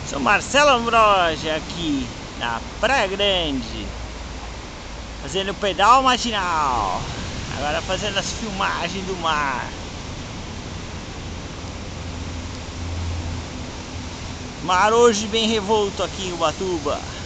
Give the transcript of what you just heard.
Sou Marcelo Ambrogi aqui na Praia Grande, fazendo pedal matinal, agora fazendo as filmagens do mar. Mar hoje bem revolto aqui em Ubatuba.